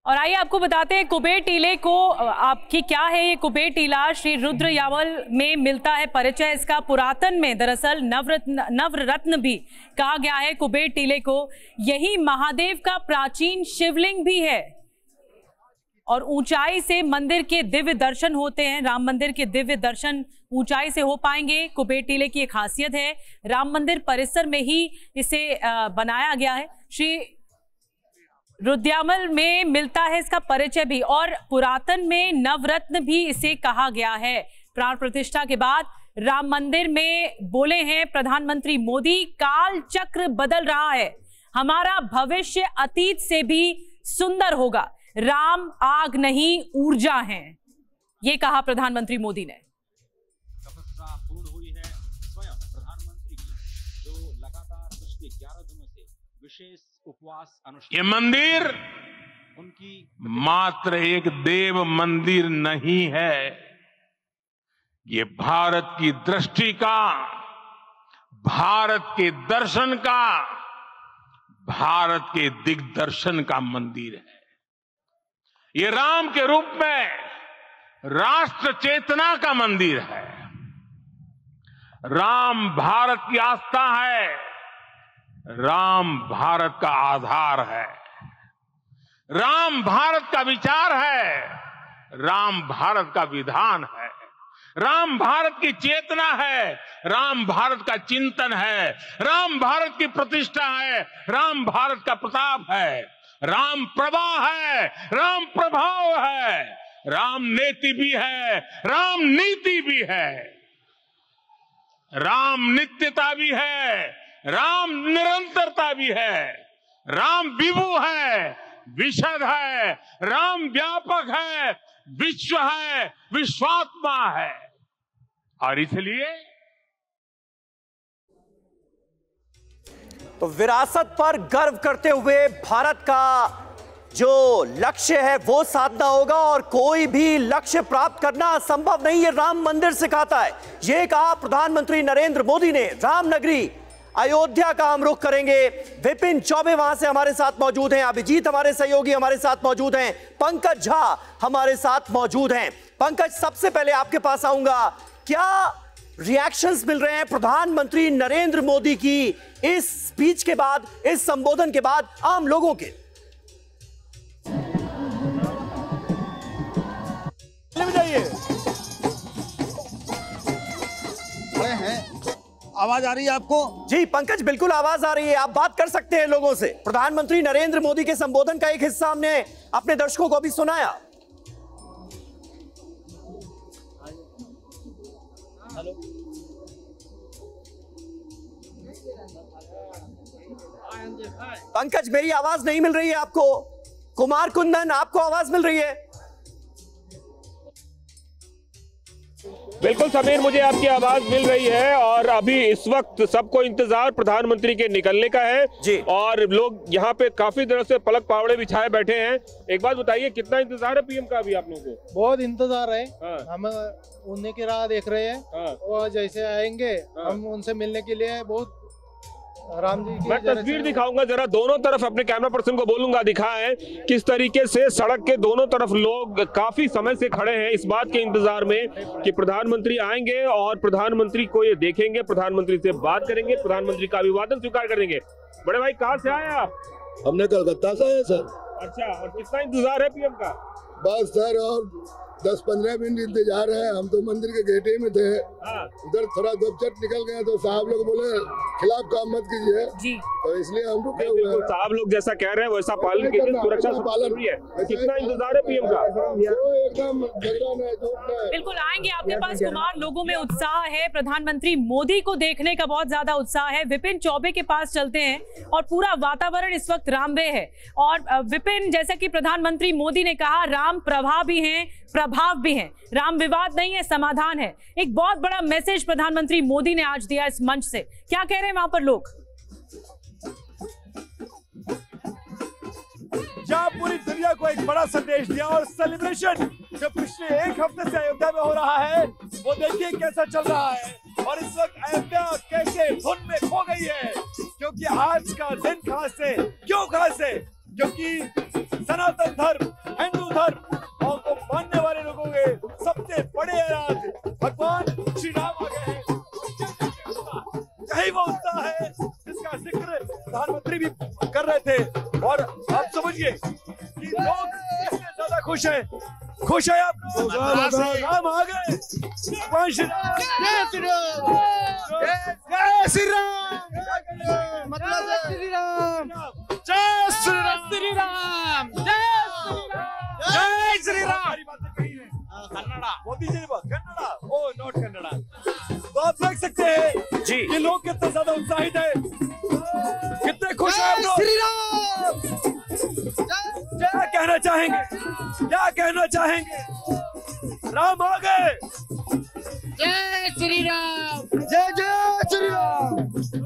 और आइए आपको बताते हैं कुबेर टीले को आपकी क्या है ये कुबेर टीला श्री रुद्रयामल में मिलता है परिचय। इसका पुरातन में दरअसल नवरत्न भी कहा गया है कुबेर टीले को। यही महादेव का प्राचीन शिवलिंग भी है और ऊंचाई से मंदिर के दिव्य दर्शन होते हैं। राम मंदिर के दिव्य दर्शन ऊंचाई से हो पाएंगे। कुबेर टीले की एक खासियत है, राम मंदिर परिसर में ही इसे बनाया गया है। श्री रुद्रयामल में मिलता है इसका परिचय भी और पुरातन में नवरत्न भी इसे कहा गया है। प्राण प्रतिष्ठा के बाद राम मंदिर में बोले हैं प्रधानमंत्री मोदी, काल चक्र बदल रहा है, हमारा भविष्य अतीत से भी सुंदर होगा, राम आग नहीं ऊर्जा है, ये कहा प्रधानमंत्री मोदी ने। तपस्या पूर्ण हुई है स्वयं प्रधानमंत्री की, जो लगातार पिछले 11 दिनों से विशेष उपवास अनुष्ठान। ये मंदिर उनकी मात्र एक देव मंदिर नहीं है, ये भारत की दृष्टि का, भारत के दर्शन का, भारत के दिग्दर्शन का मंदिर है। ये राम के रूप में राष्ट्र चेतना का मंदिर है। राम भारत की आस्था है, राम भारत का आधार है, राम भारत का विचार है, राम भारत का विधान है, राम भारत की चेतना है, राम भारत का चिंतन है, राम भारत की प्रतिष्ठा है, राम भारत का प्रताप है, राम प्रवाह है, राम प्रभाव है, राम नेति भी है, राम नीति भी है, राम नित्यता भी है, राम निरंतरता भी है, राम विभु है, विशद है, राम व्यापक है, विश्व है, विश्वात्मा है। और इसलिए तो विरासत पर गर्व करते हुए भारत का जो लक्ष्य है वो साधना होगा और कोई भी लक्ष्य प्राप्त करना असंभव नहीं, ये राम मंदिर सिखाता है। ये कहा प्रधानमंत्री नरेंद्र मोदी ने। रामनगरी अयोध्या का हम रुख करेंगे। विपिन चौबे वहां से हमारे साथ मौजूद हैं, अभिजीत हमारे सहयोगी हमारे साथ मौजूद हैं, पंकज झा हमारे साथ मौजूद हैं। पंकज, सबसे पहले आपके पास आऊंगा, क्या रिएक्शंस मिल रहे हैं प्रधानमंत्री नरेंद्र मोदी की इस स्पीच के बाद, इस संबोधन के बाद आम लोगों के? आवाज आ रही है आपको? जी पंकज, बिल्कुल आवाज आ रही है, आप बात कर सकते हैं लोगों से। प्रधानमंत्री नरेंद्र मोदी के संबोधन का एक हिस्सा हमने अपने दर्शकों को अभी सुनाया। पंकज, मेरी आवाज नहीं मिल रही है आपको? कुमार कुंदन, आपको आवाज मिल रही है? बिल्कुल समीर, मुझे आपकी आवाज मिल रही है और अभी इस वक्त सबको इंतजार प्रधानमंत्री के निकलने का है जी। और लोग यहाँ पे काफी देर से पलक पावड़े बिछाए बैठे हैं। एक बात बताइए, कितना इंतजार है पीएम का अभी आप लोगों को? बहुत इंतजार है। हाँ। हम उन्हीं की राह देख रहे हैं। हाँ। और जैसे आएंगे हम उनसे मिलने के लिए बहुत राम जी की। मैं तस्वीर दिखाऊंगा, जरा दोनों तरफ अपने कैमरा पर्सन को बोलूंगा दिखाएं किस तरीके से सड़क के दोनों तरफ लोग काफी समय से खड़े हैं इस बात के इंतजार में कि प्रधानमंत्री आएंगे और प्रधानमंत्री को ये देखेंगे, प्रधानमंत्री से बात करेंगे, प्रधानमंत्री का अभिवादन स्वीकार करेंगे। बड़े भाई, कहाँ से आए आप? हमने कलकत्ता से आए सर। अच्छा, और कितना इंतजार है पीएम का? बस सर, और 10-15 मिनट इंतजार है। हम तो मंदिर के गेट ही में थे। हाँ। उधर थोड़ा गपचट निकल गया तो साहब लोग बोले खिलाफ काम मत कीजिए जी, तो इसलिए हम रुके हुए हैं। साहब लोग जैसा कह रहे हैं वैसा पालन कीजिए, सुरक्षा जरूरी है। कितना इंतजार है पीएम का? एकदम झगड़ा नहीं, झूठ नहीं। बिल्कुल आएंगे आपके पास कुमार। लोगों में उत्साह है, प्रधानमंत्री मोदी को देखने का बहुत ज्यादा उत्साह है। विपिन चौबे के पास चलते हैं और पूरा वातावरण इस वक्त राममय है। और विपिन, जैसा कि प्रधानमंत्री मोदी ने कहा, राम प्रभाव भी हैं, प्रभाव भी हैं, राम विवाद नहीं है, समाधान है। एक बहुत बड़ा मैसेज प्रधानमंत्री मोदी ने आज दिया इस मंच से। क्या कह रहे हैं वहां पर लोग? जहां पूरी दुनिया को एक बड़ा संदेश दिया और सेलिब्रेशन जो पिछले एक हफ्ते से अयोध्या में हो रहा है वो देखिए कैसा चल रहा है। और इस वक्त अयोध्या कैसे धुन में खो गई है, क्योंकि आज का दिन खास है। क्यों खास है? क्योंकि सनातन धर्म समझिए कि लोग कितने ज्यादा खुश हैं। खुश है आप? राम आ गए। भगवान श्री राम। जय श्री राम। जय श्री राम। मतलब श्री राम। जय श्री राम। श्री राम। जय श्री राम। कन्नड़ा मोदी जी ने बात कन्नड़ा। Oh not Kannada. तो आप देख सकते हैं जी कि लोग कितने ज्यादा उत्साहित हैं, कितने खुश हैं आप लोग। श्री राम। क्या कहना चाहेंगे? क्या कहना चाहेंगे? राम आ गए। जय श्री राम। जय जय श्री राम।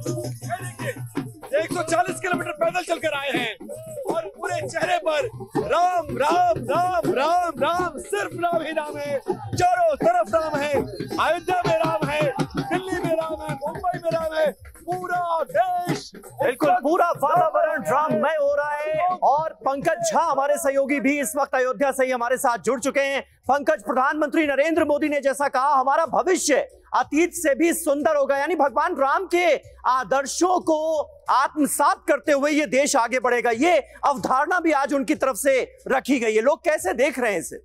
140 किलोमीटर पैदल चलकर आए हैं और पूरे चेहरे पर राम राम राम राम राम, सिर्फ राम ही राम है। चारों तरफ राम है। अयोध्या में राम है, दिल्ली में राम है, मुंबई में राम है, पूरा देश बिल्कुल पूरा वातावरण राममय हो रहा है। और पंकज झा हमारे सहयोगी भी इस वक्त अयोध्या से ही हमारे साथ जुड़ चुके हैं। पंकज, प्रधानमंत्री नरेंद्र मोदी ने जैसा कहा, हमारा भविष्य अतीत से भी सुंदर होगा, यानी भगवान राम के आदर्शों को आत्मसात करते हुए ये देश आगे बढ़ेगा, ये अवधारणा भी आज उनकी तरफ से रखी गई है। लोग कैसे देख रहे हैं इसे?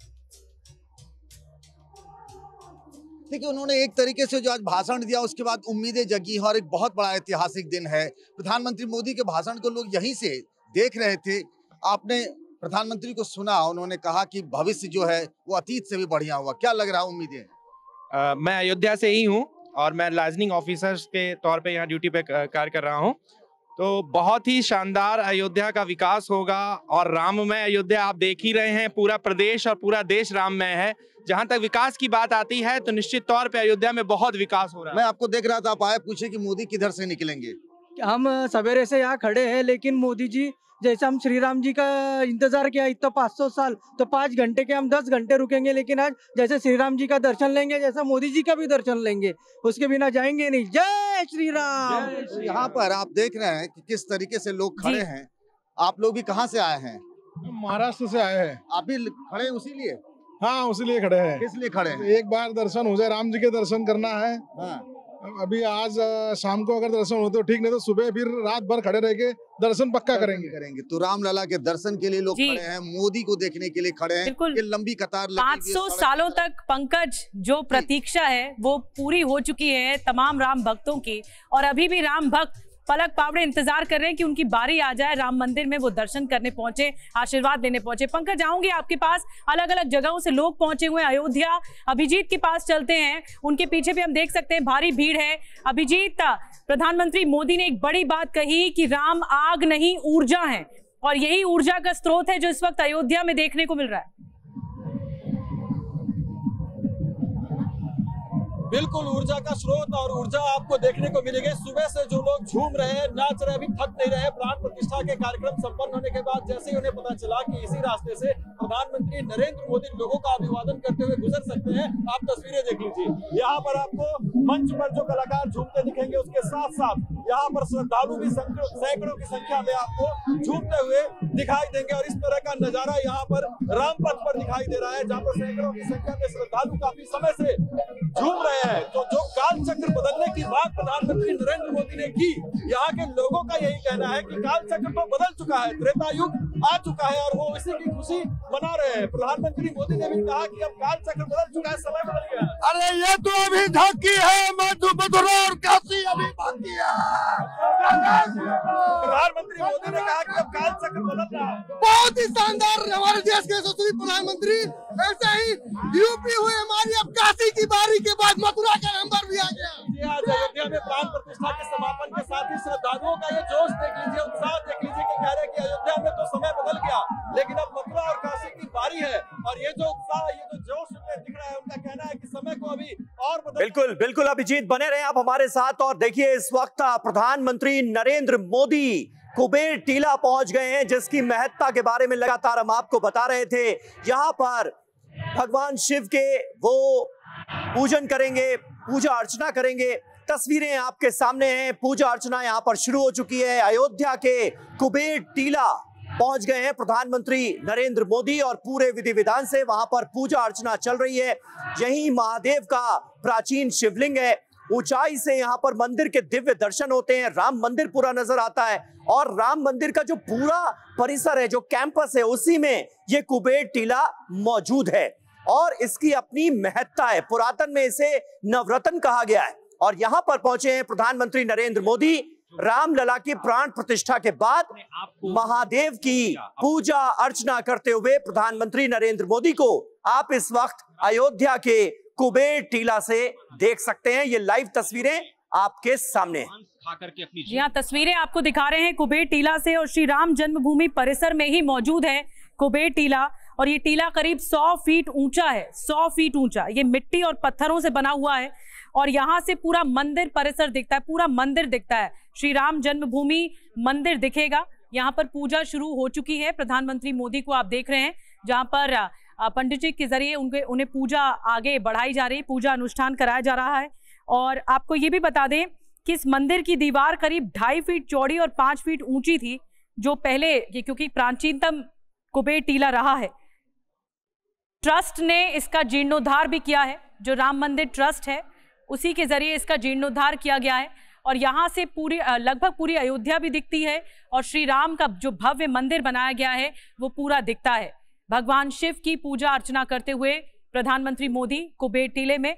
देखिए, उन्होंने एक तरीके से जो आज भाषण दिया उसके बाद उम्मीदें जगी और एक बहुत बड़ा ऐतिहासिक दिन है। प्रधानमंत्री मोदी के भाषण को लोग यहीं से देख रहे थे। आपने प्रधानमंत्री को सुना, उन्होंने कहा कि भविष्य जो है वो अतीत से भी बढ़िया हुआ। क्या लग रहा है, उम्मीदें? मैं अयोध्या से ही हूँ और मैं लाइजनिंग ऑफिसर के तौर पे यहाँ ड्यूटी पे कार्य कर रहा हूँ। तो बहुत ही शानदार अयोध्या का विकास होगा और राममय अयोध्या आप देख ही रहे हैं। पूरा प्रदेश और पूरा देश राममय है। जहाँ तक विकास की बात आती है तो निश्चित तौर पे अयोध्या में बहुत विकास हो रहा है। मैं आपको देख रहा था, आप आए, पूछे कि मोदी किधर से निकलेंगे। हम सवेरे से यहाँ खड़े हैं, लेकिन मोदी जी जैसे हम श्री राम जी का इंतजार किया इतना 500 साल, तो 5 घंटे के हम 10 घंटे रुकेंगे, लेकिन आज जैसे श्री राम जी का दर्शन लेंगे, जैसा मोदी जी का भी दर्शन लेंगे, उसके बिना जाएंगे नहीं। जय श्री राम। यहाँ पर आप देख रहे हैं कि किस तरीके से लोग खड़े हैं। आप लोग भी कहाँ से आए हैं? महाराष्ट्र से आए हैं। आप भी खड़े हैं उसी लिए? हाँ, उसी लिए खड़े हैं। किस लिए खड़े हैं? एक बार दर्शन हो जाए, राम जी के दर्शन करना है। हाँ। अभी आज शाम को अगर दर्शन हो तो ठीक, नहीं तो सुबह फिर रात भर खड़े रह के दर्शन पक्का करेंगे। तो रामलला के दर्शन के लिए लोग खड़े हैं, मोदी को देखने के लिए खड़े हैं। ये लंबी कतार लगी 500 सालों तक पंकज जो प्रतीक्षा है वो पूरी हो चुकी है तमाम राम भक्तों की, और अभी भी राम भक्त पलक पावड़े इंतजार कर रहे हैं कि उनकी बारी आ जाए, राम मंदिर में वो दर्शन करने पहुंचे, आशीर्वाद लेने पहुंचे। पंकज, जाऊंगी आपके पास, अलग अलग जगहों से लोग पहुंचे हुए हैं अयोध्या। अभिजीत के पास चलते हैं, उनके पीछे भी हम देख सकते हैं भारी भीड़ है। अभिजीत, प्रधानमंत्री मोदी ने एक बड़ी बात कही कि राम आग नहीं ऊर्जा है, और यही ऊर्जा का स्रोत है जो इस वक्त अयोध्या में देखने को मिल रहा है। बिल्कुल ऊर्जा का स्रोत और ऊर्जा आपको देखने को मिलेगी। सुबह से जो लोग झूम रहे हैं, नाच रहे हैं, अभी थक नहीं रहे। प्राण प्रतिष्ठा के कार्यक्रम संपन्न होने के बाद जैसे ही उन्हें पता चला कि इसी रास्ते से प्रधानमंत्री नरेंद्र मोदी लोगों का अभिवादन करते हुए गुजर सकते हैं, आप तस्वीरें देख लीजिए। यहाँ पर आपको मंच पर जो कलाकार झूमते दिखेंगे, उसके साथ साथ यहाँ पर श्रद्धालु भी सैकड़ों की संख्या में आपको झूमते हुए दिखाई देंगे। और इस तरह का नजारा यहाँ पर रामपथ पर दिखाई दे रहा है, जहाँ पर सैकड़ों की संख्या में श्रद्धालु काफी समय से झूम रहे हैं। तो जो काल चक्र बदलने की बात प्रधानमंत्री नरेंद्र मोदी ने की, यहाँ के लोगों का यही कहना है कि काल चक्र तो बदल चुका है, त्रेता युग आ चुका है और वो इसी की खुशी मना रहे हैं। प्रधानमंत्री मोदी ने भी कहा कि अब काल चक्र बदल चुका है, समय बदल गया है। अरे ये तो अभी झांकी है, मथुरा और काशी अभी बाकी है। प्रधानमंत्री मोदी ने कहा कि अब काल चक्र बदल रहा है। बहुत ही शानदार हमारे देश के यशस्वी प्रधानमंत्री, ऐसे ही यूपी हुए हमारी, अब काशी की बारी के बाद मथुरा का नंबर भी आ गया। आज अयोध्या में प्राण प्रतिष्ठा के समापन के साथ ही श्रद्धालुओं का ये जोश देख लीजिए, उत्साह देख लीजिए कि कह रहे हैं कि अयोध्या में तो समय बदल गया, लेकिन अब मथुरा और काशी की बारी है। और ये जो उत्साह, ये जो जोश उनमें दिख रहा है, उनका कहना है कि समय को अभी और बदल। बिल्कुल बिल्कुल अभिजीत, बने रहे आप हमारे साथ। और देखिए, इस वक्त प्रधानमंत्री नरेंद्र मोदी कुबेर टीला पहुंच गए हैं, जिसकी महत्ता के बारे में लगातार हम आपको बता रहे थे। यहाँ पर भगवान शिव के वो पूजन करेंगे, पूजा अर्चना करेंगे। तस्वीरें आपके सामने हैं, पूजा अर्चना यहाँ पर शुरू हो चुकी है। अयोध्या के कुबेर टीला पहुंच गए हैं प्रधानमंत्री नरेंद्र मोदी, और पूरे विधि विधान से वहां पर पूजा अर्चना चल रही है। यही महादेव का प्राचीन शिवलिंग है, ऊंचाई से यहां पर मंदिर के दिव्य दर्शन होते हैं, राम मंदिर पूरा नजर आता है और राम मंदिर का जो पूरा परिसर है, जो कैंपस है, उसी में ये कुबेर टीला मौजूद है और इसकी अपनी महत्ता है। पुरातन में इसे नवरत्न कहा गया है और यहां पर पहुंचे हैं प्रधानमंत्री नरेंद्र मोदी। रामलला की प्राण प्रतिष्ठा के बाद महादेव की पूजा अर्चना करते हुए प्रधानमंत्री नरेंद्र मोदी को आप इस वक्त अयोध्या के कुबेर टीला से देख सकते हैं। ये लाइव तस्वीरें आपके सामने हैं। जी हाँ, तस्वीरें आपको दिखा रहे हैं कुबेर टीला से और श्री राम जन्मभूमि परिसर में ही मौजूद है कुबेर टीला और ये टीला करीब 100 फीट ऊंचा है। 100 फीट ऊंचा, ये मिट्टी और पत्थरों से बना हुआ है और यहाँ से पूरा मंदिर परिसर दिखता है, पूरा मंदिर दिखता है। श्री राम जन्मभूमि मंदिर दिखेगा। यहाँ पर पूजा शुरू हो चुकी है। प्रधानमंत्री मोदी को आप देख रहे हैं जहाँ पर पंडित जी के जरिए उन्हें पूजा आगे बढ़ाई जा रही है, पूजा अनुष्ठान कराया जा रहा है। और आपको ये भी बता दें कि इस मंदिर की दीवार करीब 2.5 फीट चौड़ी और 5 फीट ऊंची थी, जो पहले क्योंकि प्राचीनतम कुबेर टीला रहा है। ट्रस्ट ने इसका जीर्णोद्धार भी किया है। जो राम मंदिर ट्रस्ट है उसी के जरिए इसका जीर्णोद्धार किया गया है और यहाँ से लगभग पूरी अयोध्या भी दिखती है और श्री राम का जो भव्य मंदिर बनाया गया है वो पूरा दिखता है। भगवान शिव की पूजा अर्चना करते हुए प्रधानमंत्री मोदी कुबेर टीले में।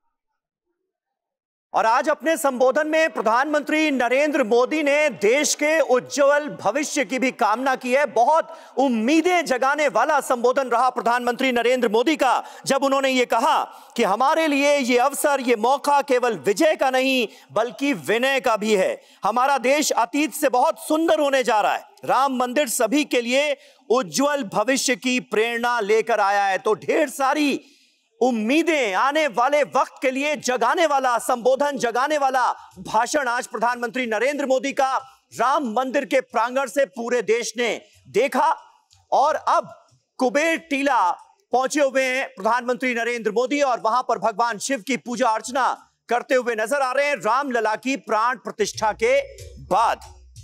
और आज अपने संबोधन में प्रधानमंत्री नरेंद्र मोदी ने देश के उज्जवल भविष्य की भी कामना की है। बहुत उम्मीदें जगाने वाला संबोधन रहा प्रधानमंत्री नरेंद्र मोदी का, जब उन्होंने ये कहा कि हमारे लिए ये अवसर, ये मौका केवल विजय का नहीं बल्कि विनय का भी है। हमारा देश अतीत से बहुत सुंदर होने जा रहा है। राम मंदिर सभी के लिए उज्जवल भविष्य की प्रेरणा लेकर आया है। तो ढेर सारी उम्मीदें आने वाले वक्त के लिए जगाने वाला संबोधन, जगाने वाला भाषण आज प्रधानमंत्री नरेंद्र मोदी का राम मंदिर के प्रांगण से पूरे देश ने देखा। और अब कुबेर टीला पहुंचे हुए हैं प्रधानमंत्री नरेंद्र मोदी और वहां पर भगवान शिव की पूजा अर्चना करते हुए नजर आ रहे हैं रामलला की प्राण प्रतिष्ठा के बाद।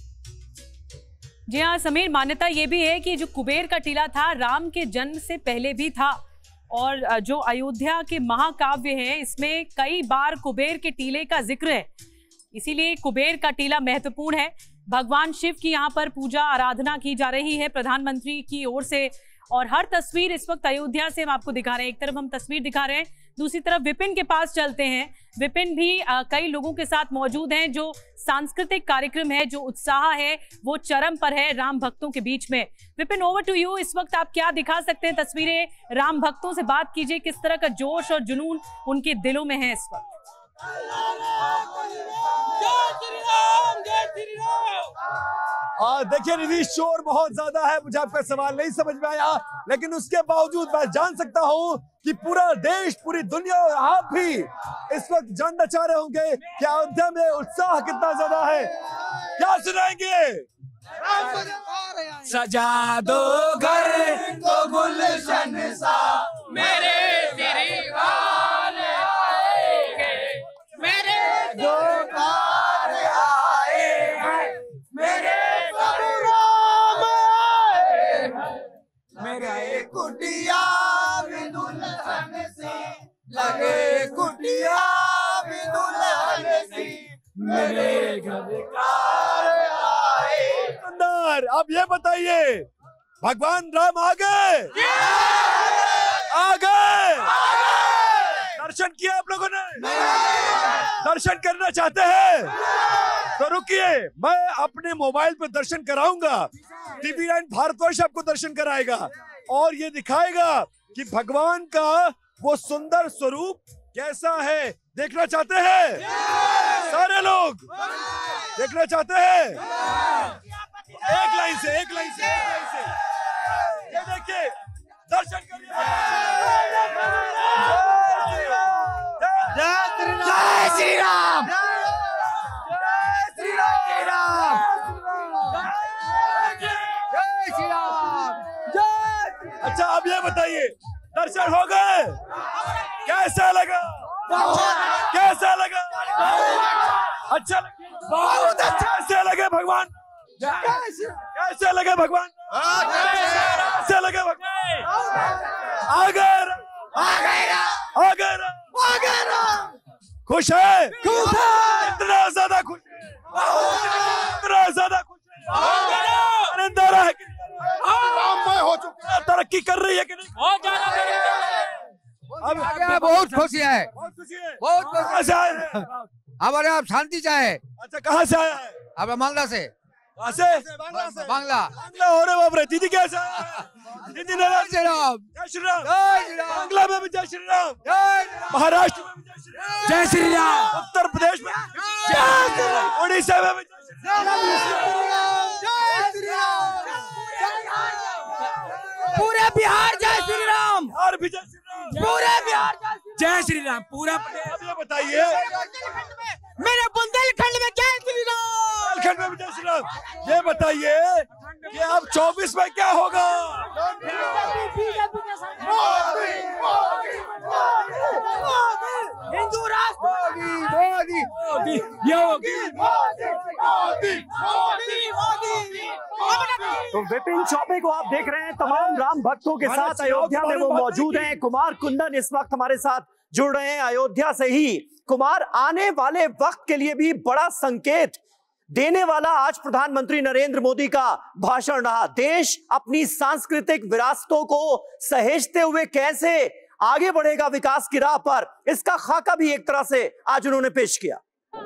जी हाँ समीर, मान्यता ये भी है कि जो कुबेर का टीला था राम के जन्म से पहले भी था और जो अयोध्या के महाकाव्य है इसमें कई बार कुबेर के टीले का जिक्र है, इसीलिए कुबेर का टीला महत्वपूर्ण है। भगवान शिव की यहाँ पर पूजा आराधना की जा रही है प्रधानमंत्री की ओर से और हर तस्वीर इस वक्त अयोध्या से हम आपको दिखा रहे हैं। एक तरफ हम तस्वीर दिखा रहे हैं, दूसरी तरफ विपिन के पास चलते हैं। विपिन भी कई लोगों के साथ मौजूद हैं। जो सांस्कृतिक कार्यक्रम है, जो उत्साह है वो चरम पर है राम भक्तों के बीच में। Vipin, over to you. इस वक्त आप क्या दिखा सकते हैं तस्वीरें राम भक्तों से बात कीजिए, किस तरह का जोश और जुनून उनके दिलों में है इस वक्त? देखिए निधि, शोर बहुत ज्यादा है, मुझे आपका सवाल नहीं समझ में आया, लेकिन उसके बावजूद मैं जान सकता हूँ कि पूरा देश, पूरी दुनिया और आप भी इस वक्त जानना चाह रहे होंगे कि अयोध्या में उत्साह कितना ज्यादा है। क्या सुनाएंगे? सजा दो घर को गुलशन सा, मेरे गिरिवाल आएंगे, मेरे दोकार आए हैं, मेरे राम आए हैं, मेरे कुटिया भी दुल्हन सी लगे, कुटिया भी दुल्हन सी मेरे घर अब ये बताइए, भगवान राम आ गए? आ गए? दर्शन किया आप लोगों ने? दर्शन करना चाहते हैं तो रुकिए, मैं अपने मोबाइल पे दर्शन कराऊंगा। TV9 भारतवर्ष आपको दर्शन कराएगा और ये दिखाएगा कि भगवान का वो सुंदर स्वरूप कैसा है। देखना चाहते हैं सारे लोग? देखना चाहते हैं? एक लाइन से, एक लाइन से, एक लाइन से ये देखिए, दर्शन करिए। जय श्री राम, जय श्री राम, जय श्री राम, जय। अच्छा अब ये बताइए, दर्शन हो गए? कैसा लगा? कैसा लगा? अच्छा, बहुत अच्छा। कैसे लगे भगवान? कैसे लगे भगवान? कैसे लगे भगवान? आ गए, आ गए, आ गए, आ गए। खुश है, इतना ज्यादा खुश है, इतना ज्यादा खुश है, अंदर है हो चुका, तरक्की कर रही है कि नहीं? बहुत ज्यादा, बहुत खुशी है, बहुत खुशी है। हमारे आप शांति चाहे। अच्छा, कहाँ से आया है? अब मालदा से। बांग्ला। हो रहे बाप रे, दीदी कैसा है? दीदी नाराज। जय श्री राम, जय श्री राम, जय श्री राम। बांग्ला में भी जय श्री राम, महाराष्ट्र में भी जय श्री राम, उत्तर प्रदेश में जय श्री राम, उड़ीसा में भी पूरे बिहार जय श्री राम, और भी जय श्री राम, पूरे बिहार जय श्री राम, पूरा। अब ये बताइए, मेरे बुंदेलखंड में जय श्री राम, बुंदेलखंड में भी जय श्री राम। ये बताइए कि अब 24 में क्या होगा? हिंदू राष्ट्र, मोदी, योगी, तो विपिन चौबे को आप देख रहे हैं तमाम राम भक्तों के साथ अयोध्या में वो मौजूद हैं। कुमार कुंदन इस वक्त हमारे साथ जुड़ रहे हैं अयोध्या से ही। कुमार, आने वाले वक्त के लिए भी बड़ा संकेत देने वाला आज प्रधानमंत्री नरेंद्र मोदी का भाषण रहा। देश अपनी सांस्कृतिक विरासतों को सहेजते हुए कैसे आगे बढ़ेगा विकास की राह पर, इसका खाका भी एक तरह से आज उन्होंने पेश किया।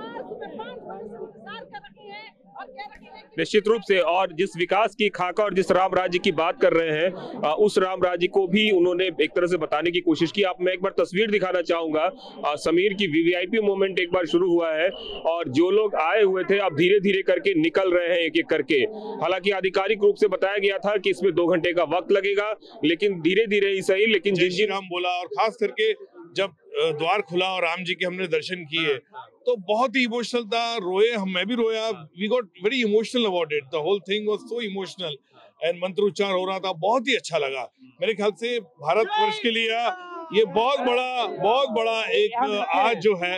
निश्चित रूप से, और जिस विकास की खाका और जिस राम राज्य की बात कर रहे हैं, उस राम राज्य को भी उन्होंने एक तरह से बताने की कोशिश की। आप मैं एक बार तस्वीर दिखाना चाहूंगा। समीर की वीवीआईपी मूवमेंट एक बार शुरू हुआ है और जो लोग आए हुए थे अब धीरे धीरे करके निकल रहे हैं एक एक करके। हालांकि आधिकारिक रूप से बताया गया था कि इसमें 2 घंटे का वक्त लगेगा, लेकिन धीरे धीरे ही सही, लेकिन जय श्री राम बोला। और खास करके जब द्वार खुला और राम जी के हमने दर्शन किए तो बहुत ही इमोशनल था, रोए हम, मैं भी रोया। We got very emotional about it, the whole thing was so emotional and मंत्रोच्चार हो रहा था, बहुत ही अच्छा लगा। मेरे ख्याल से भारतवर्ष के लिए ये बहुत बड़ा एक आज जो है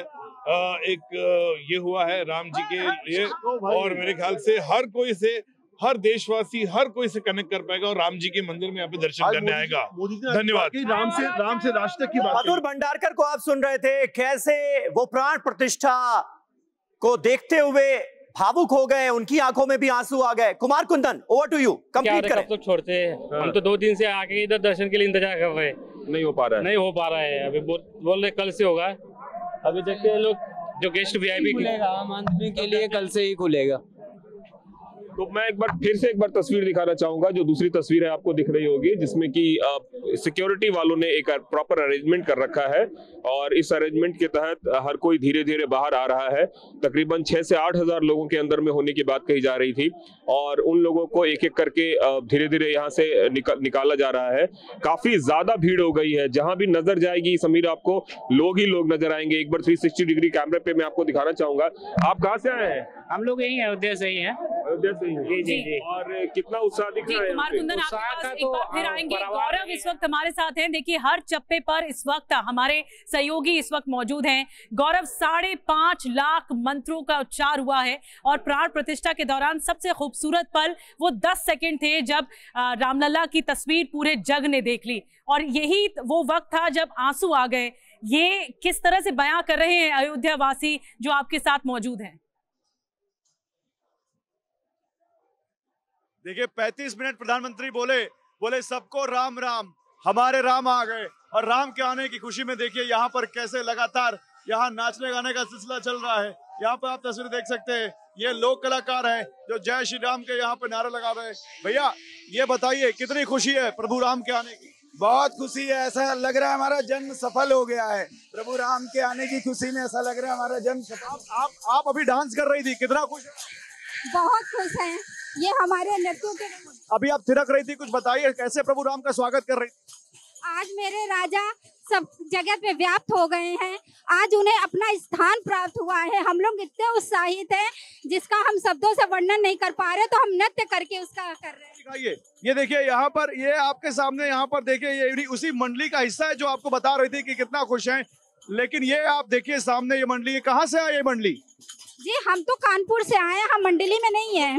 एक ये हुआ है राम जी के लिए, और मेरे ख्याल से हर देशवासी हर कोई से कनेक्ट कर पाएगा और राम जी के मंदिर में यहाँ पे दर्शन करने आएगा। धन्यवाद। राम से राष्ट्र की बात। मधुर भंडारकर को आप सुन रहे थे, कैसे वो प्राण प्रतिष्ठा को देखते हुए भावुक हो गए, उनकी आंखों में भी आंसू आ गए। Kumar Kundan, over to you, complete करें। तो छोड़ते हैं, हम तो 2 दिन से आके इधर दर्शन के लिए इंतजार कर रहे हैं, नहीं हो पा रहा है। अभी बोल रहे कल से होगा। अभी देखते हैं लोग, जो गेस्ट वीआईपी राम आदमी के लिए कल से ही खुलेगा। तो मैं एक बार तस्वीर दिखाना चाहूंगा, जो दूसरी तस्वीर है आपको दिख रही होगी, जिसमें कि सिक्योरिटी वालों ने एक प्रॉपर अरेंजमेंट कर रखा है और इस अरेंजमेंट के तहत हर कोई धीरे धीरे बाहर आ रहा है। तकरीबन 6 से 8 हजार लोगों के अंदर में होने की बात कही जा रही थी और उन लोगों को एक एक करके धीरे धीरे यहाँ से निकाला जा रहा है। काफी ज्यादा भीड़ हो गई है, जहां भी नजर जाएगी समीर आपको लोग ही लोग नजर आएंगे। एक बार 360 डिग्री कैमरे पे मैं आपको दिखाना चाहूंगा। आप कहाँ से आए हैं? हम लोग यही अयोध्या से ही हैं। अयोध्या से ही? जी। और कितना उत्साह दिख रहा है? कुमार कुंदन आपके पास एक बार फिर आएंगे। गौरव इस वक्त हमारे साथ हैं। देखिए, हर चप्पे पर इस वक्त हमारे सहयोगी इस वक्त मौजूद हैं। गौरव, 5.5 लाख मंत्रों का उच्चार हुआ है और प्राण प्रतिष्ठा के दौरान सबसे खूबसूरत पल वो 10 सेकंड थे जब रामलला की तस्वीर पूरे जग ने देख ली, और यही वो वक्त था जब आंसू आ गए। ये किस तरह से बयां कर रहे हैं अयोध्या वासी जो आपके साथ मौजूद हैं? देखिए, 35 मिनट प्रधानमंत्री बोले सबको राम राम, हमारे राम आ गए। और राम के आने की खुशी में देखिए यहाँ पर कैसे लगातार यहाँ नाचने गाने का सिलसिला चल रहा है। यहाँ पर आप तस्वीर देख सकते हैं, ये लोक कलाकार हैं जो जय श्री राम के यहाँ पे नारे लगा रहे हैं। भैया, ये बताइए कितनी खुशी है प्रभु राम के आने की? बहुत खुशी है, ऐसा लग रहा है हमारा जन्म सफल हो गया है। प्रभु राम के आने की खुशी में ऐसा लग रहा है हमारा जन्म सफल। आप अभी डांस कर रही थी, कितना खुश? बहुत खुश हैं, ये हमारे नृत्यों के। अभी आप थिरक रही थी, कुछ बताइए कैसे प्रभु राम का स्वागत कर रही थी? आज मेरे राजा सब जगत पे व्याप्त हो गए हैं, आज उन्हें अपना स्थान प्राप्त हुआ है। हम लोग इतने उत्साहित हैं जिसका हम शब्दों से वर्णन नहीं कर पा रहे, तो हम नृत्य करके उसका कर रहे हैं। ये देखिए यहाँ पर, ये आपके सामने यहाँ पर देखिए, ये उसी मंडली का हिस्सा है जो आपको बता रही थी कि कितना खुश हैं। लेकिन ये आप देखिए सामने ये मंडली, कहाँ से आई ये मंडली? जी, हम तो कानपुर से आए हैं, हम मंडली में नहीं है।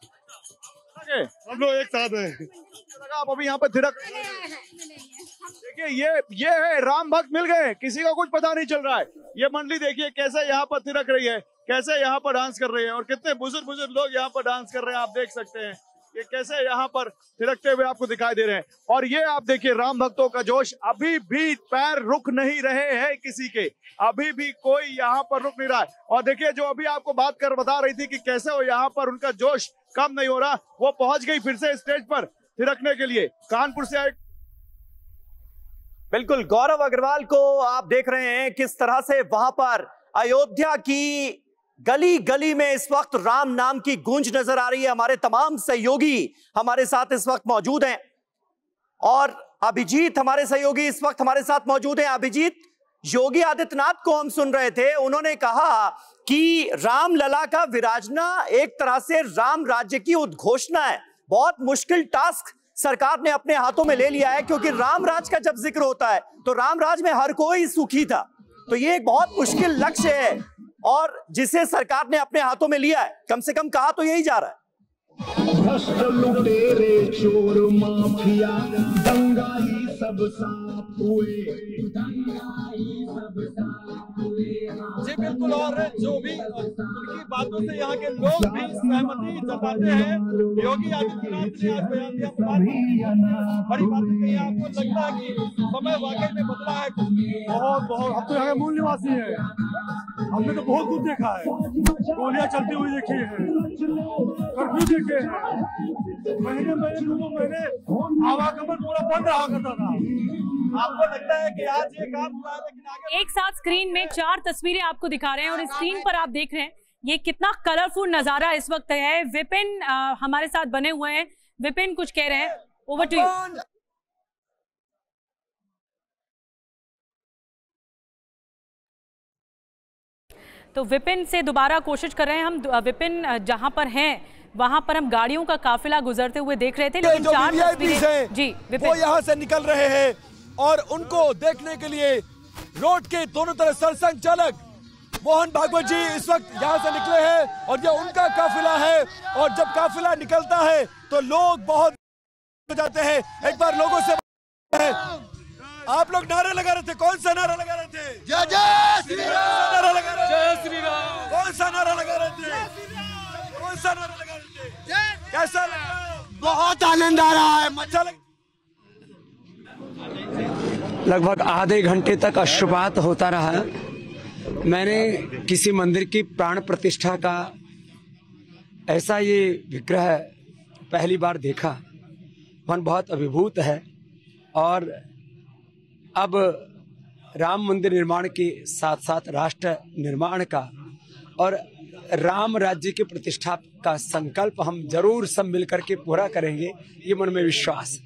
हम लोग एक साथ हैं। आप अभी यहाँ पर थिरक देखिए ये है राम भक्त मिल गए, किसी को कुछ पता नहीं चल रहा है। ये मंडली देखिए कैसे यहाँ पर थिरक रही है, कैसे यहाँ पर डांस कर रही है, और कितने बुजुर्ग लोग यहाँ पर डांस कर रहे हैं। आप देख सकते हैं ये कैसे यहाँ पर थिरकते हुए आपको दिखाई दे रहे हैं। और ये आप देखिए राम भक्तों का जोश, अभी भी पैर रुक नहीं रहे हैं किसी के, अभी भी कोई यहाँ पर रुक नहीं रहा है। और देखिए जो अभी आपको बात कर बता रही थी कि कैसे वो यहाँ पर उनका जोश कम नहीं हो रहा, वो पहुंच गई फिर से स्टेज पर थिरकने के लिए। कानपुर से आए बिल्कुल गौरव अग्रवाल को आप देख रहे हैं किस तरह से वहां पर अयोध्या की गली गली में इस वक्त राम नाम की गूंज नजर आ रही है। हमारे तमाम सहयोगी हमारे साथ इस वक्त मौजूद हैं और अभिजीत हमारे सहयोगी इस वक्त हमारे साथ मौजूद हैं। अभिजीत, योगी आदित्यनाथ को हम सुन रहे थे, उन्होंने कहा कि रामलला का विराजना एक तरह से राम राज्य की उद्घोषणा है। बहुत मुश्किल टास्क सरकार ने अपने हाथों में ले लिया है, क्योंकि राम राज का जब जिक्र होता है तो राम राज में हर कोई सुखी था, तो ये एक बहुत मुश्किल लक्ष्य है और जिसे सरकार ने अपने हाथों में लिया है। कम से कम कहा तो यही जा रहा है। भ्रष्ट लुटेरे चोर माफिया दंगाई सब साफ हुए, जी बिल्कुल। और जो भी उनकी बातों से यहाँ के लोग भी सहमति जताते हैं। योगी आदित्यनाथ ने आज बयान दिया, बड़ी बात कही। आपको लगता है कि समय वाकई में बदला है? बहुत हम तो यहाँ के मूल निवासी हैं, हमने तो बहुत कुछ देखा है। गोलियां चलती हुई देखी है, कर्फ्यू देखे हैं, महीने 2 महीने आवागमन पूरा बंद रहा करता था। आपको लगता है कि आज ये काम हुआ है? लेकिन आगे एक साथ स्क्रीन में 4 तस्वीरें आपको दिखा रहे हैं और स्क्रीन पर आप देख रहे हैं ये कितना कलरफुल नजारा इस वक्त है। विपिन हमारे साथ बने हुए हैं। विपिन कुछ कह रहे हैं, ओवर टू यू। तो विपिन से दोबारा कोशिश कर रहे हैं हम। विपिन जहां पर हैं वहां पर हम गाड़ियों का काफिला गुजरते हुए देख रहे थे, लेकिन 4 तस्वीरें जी विपिन वो यहाँ से निकल रहे हैं और उनको देखने के लिए रोड के दोनों तरफ सरसंघ चालक मोहन भागवत जी इस वक्त यहाँ से निकले हैं और ये उनका काफिला है। और जब काफिला निकलता है तो लोग बहुत हो जाते हैं। एक बार लोगों से आप लोग नारे लगा रहे थे, कौन सा नारा लगा रहे थे? जय जय श्री राम। नारा लगा रहे थे, जय श्री राम। कौन सा नारा लगा रहे थे? कौन सा नारा लगा रहे थे? कैसा लगा? बहुत आनंद आ रहा है। अच्छा लगा। लगभग आधे घंटे तक अश्रुपात होता रहा। मैंने किसी मंदिर की प्राण प्रतिष्ठा का ऐसा ये विग्रह पहली बार देखा। मन बहुत अभिभूत है और अब राम मंदिर निर्माण के साथ साथ राष्ट्र निर्माण का और राम राज्य की प्रतिष्ठा का संकल्प हम जरूर सब मिलकर के पूरा करेंगे, ये मन में विश्वास है।